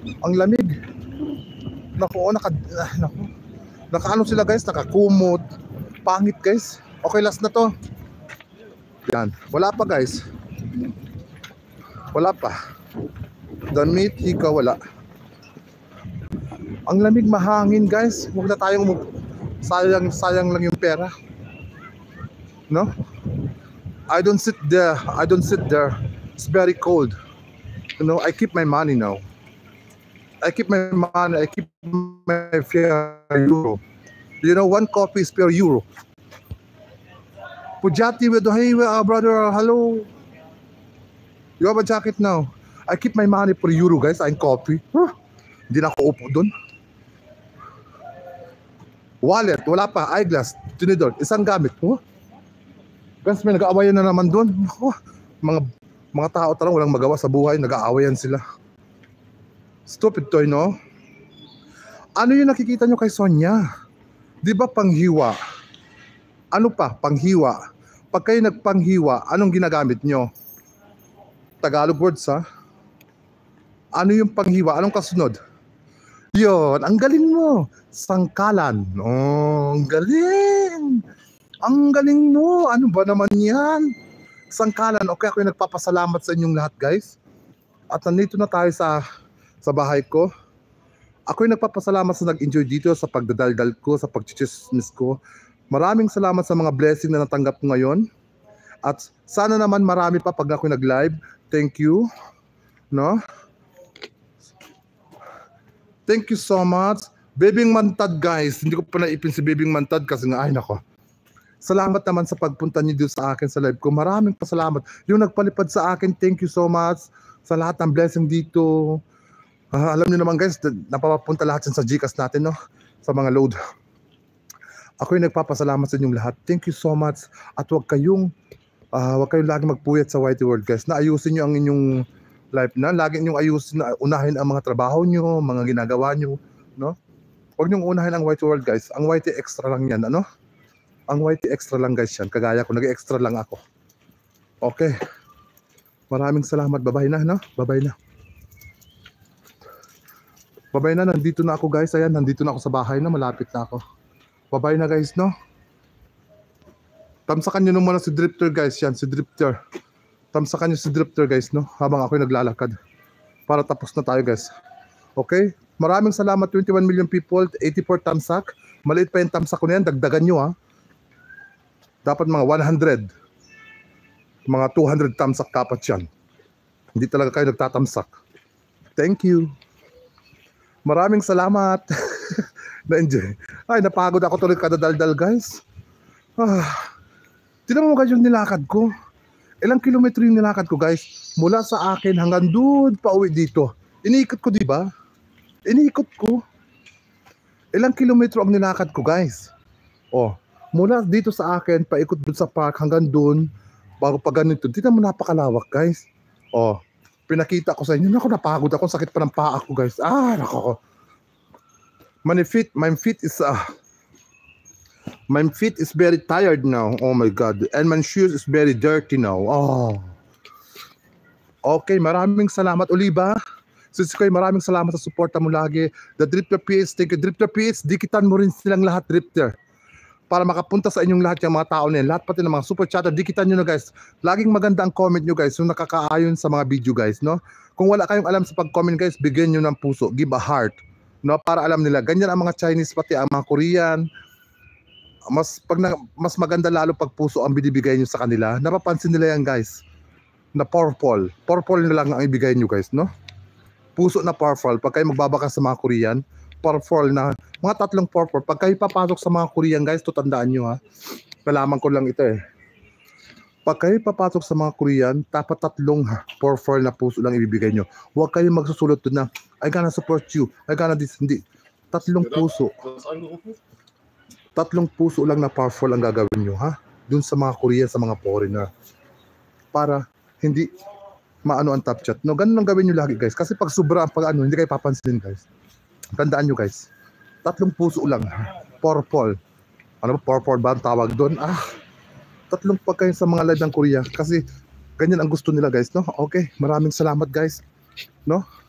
Ang lamig. Naku, nakaano sila guys, nakakumot. Pangit guys. Okay, last na to. Yan, wala pa guys. Wala pa. Damit, hika, wala. Ang lamig, mahangin guys. Huwag na tayong sayang lang yung pera. No? I don't sit there. It's very cold. You know, I keep my money now. I keep my euro. You know, 1 coffee is per euro. Pujati with hey brother, hello. You have a jacket now. I keep my money per euro guys. I'm coffee. Hindi na ako upo doon. Wallet, wala pa. Eyeglass, tinidor, isang gamit. Guys, may nag-aawayan na naman doon. Mga tao talagang walang magawa sa buhay, nag-aawayan sila. Stupid toy, no? Ano yung nakikita nyo kay Sonia? Di ba panghiwa? Ano pa? Panghiwa. Pag kayo nagpanghiwa, anong ginagamit nyo? Tagalog words, ha? Ano yung panghiwa? Anong kasunod? Yun, ang galing mo. Sangkalan. Oh, ang galing. Ang galing mo. Ano ba naman yan? Sangkalan. Okay, ako yung nagpapasalamat sa inyong lahat, guys. At nandito na tayo sa bahay ko. Ako yung nagpapasalamat sa nag-enjoy dito, sa pagdadaldal ko, sa pag-chismis ko. Maraming salamat sa mga blessing na natanggap ko ngayon. At sana naman marami pa pag ako nag-live. Thank you. No? Thank you so much. Bebing Mantad guys. Hindi ko pa naipin si Bebing Mantad kasi nga ay nako. Salamat naman sa pagpunta niyo dito sa akin sa live ko. Maraming pasalamat. Yung nagpalipad sa akin, thank you so much sa lahat ng blessing dito. Alam niyo naman guys, napapapunta lahat sa Gcash natin, no? Sa mga load. Ako yung nagpapasalamat sa inyong lahat. Thank you so much. At huwag kayong lagi magpuyat sa Whitey World guys. Naayusin niyo ang inyong life na. Lagi niyong ayusin, unahin ang mga trabaho niyo, mga ginagawa niyo, no? Huwag niyong unahin ang Whitey World guys. Ang Whitey extra lang yan, ano? Ang Whitey extra lang guys yan. Kagaya ko, nag-extra lang ako. Okay. Maraming salamat. Bye-bye na, no? Bye-bye na. Bye-bye na. Nandito na ako guys. Ayan, nandito na ako sa bahay na. Malapit na ako. Bye-bye na guys, no? Tamsakan nyo muna si Drifter guys. Yan, si Drifter. Tamsakan nyo si Drifter guys, no? Habang ako'y naglalakad. Para tapos na tayo guys. Okay? Maraming salamat. 21 million people. 84 tamsak. Maliit pa yung tamsak ko na yan. Dagdagan nyo, ha? Dapat mga 100. Mga 200 tamsak dapat yan. Hindi talaga kayo nagtatamsak. Thank you. Maraming salamat. Na-enjoy. Ay, napagod ako tuloy kadadaldal guys. Tignan mo guys yung nilakad ko. Ilang kilometro yung nilakad ko guys. Mula sa akin hanggang doon pa uwi dito. Iniikot ko, di ba? Iniikot ko. Ilang kilometro ang nilakad ko guys. Oh, mula dito sa akin, paikot doon sa park hanggang doon. Bago pa ganito. Tignan mo, napakalawak guys. Oh, pinakita ko sa inyo. Naku, napagod ako. Sakit pa ng paa ko guys. Naku. My feet is very tired now. Oh my God. And my shoes is very dirty now. Oh. Okay, maraming salamat. Oliva, Sisikoy, maraming salamat sa suporta mo lagi. The Drifter PH, thank you. Drifter PH, dikitan mo rin silang lahat, Drifter. Para makapunta sa inyong lahat yung mga tao na yan. Lahat pati ng mga super chatter, dikitan nyo na guys. Laging maganda ang comment nyo guys. Yung nakakaayon sa mga video guys, no? Kung wala kayong alam sa pag-comment guys, bigyan nyo ng puso. Give a heart. No, para alam nila, ganyan ang mga Chinese pati ang mga Korean. Mas maganda lalo pag puso ang binibigay nyo sa kanila. Napapansin nila yan guys. Na purple na lang ang ibigay nyo guys, no? Puso na purple. Pag kayo magbabaka sa mga Korean, purple na, mga 3 purple. Pag kayo papasok sa mga Korean guys, tutandaan nyo ha. Nalaman ko lang ito eh. Pag kayo papasok sa mga Korean, dapat 3 purple na puso lang ibibigay nyo. Huwag kayo magsusulot doon na, I gonna support you, I gonna this, hindi. 3 puso. 3 puso lang na purple ang gagawin nyo ha. Doon sa mga Korean, sa mga foreigner. Para hindi maano ang top chat. No, ganun lang gawin nyo lagi guys. Kasi pag sobra, hindi kayo papansinin guys. Tandaan nyo guys. 3 puso lang. Purple. Ano ba? Purple ba ang tawag doon? 3 pag kayo sa mga live ng Korea. Kasi ganyan ang gusto nila guys, no? Okay. Maraming salamat guys. No?